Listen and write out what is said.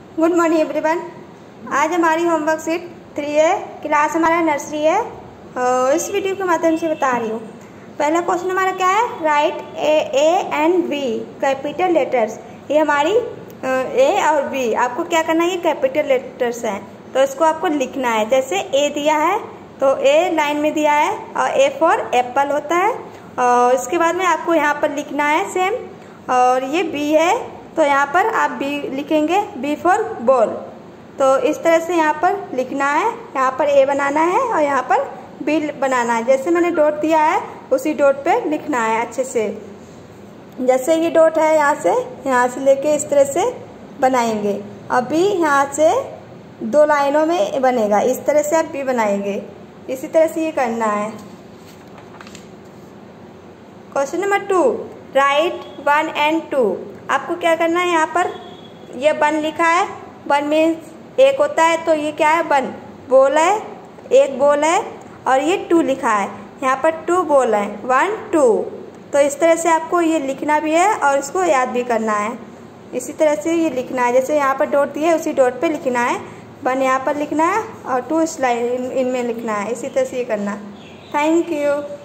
Good morning everyone. आज हमारी homework sheet 3 है, क्लास हमारा नर्सरी है और इस वीडियो के माध्यम से बता रही हूँ। पहला क्वेश्चन हमारा क्या है, write A and B capital letters. ये हमारी ए और बी, आपको क्या करना है, ये कैपिटल लेटर्स हैं तो इसको आपको लिखना है। जैसे ए दिया है तो ए लाइन में दिया है और ए फॉर एप्पल होता है और इसके बाद में आपको यहाँ पर लिखना है सेम। और ये बी है तो यहाँ पर आप बी लिखेंगे, बी फॉर बॉल। तो इस तरह से यहाँ पर लिखना है, यहाँ पर ए बनाना है और यहाँ पर बी बनाना है। जैसे मैंने डॉट दिया है उसी डॉट पे लिखना है अच्छे से। जैसे ये डॉट है यहाँ से लेके इस तरह से बनाएंगे। अभी यहाँ से 2 लाइनों में बनेगा, इस तरह से आप बी बनाएंगे। इसी तरह से ये करना है। Question number 2, write 1 and 2। आपको क्या करना है, यहाँ पर ये 1 लिखा है, 1 मीन्स 1 होता है तो ये क्या है 1 बॉल है, 1 बॉल है। और ये 2 लिखा है, यहाँ पर 2 बॉल है, 1 2। तो इस तरह से आपको ये लिखना भी है और इसको याद भी करना है। इसी तरह से ये लिखना है, जैसे यहाँ पर डॉट दिया है उसी डॉट पे लिखना है। 1 यहाँ पर लिखना है और 2 इस लाइन इनमें लिखना है। इसी तरह से ये करना है। Thank you.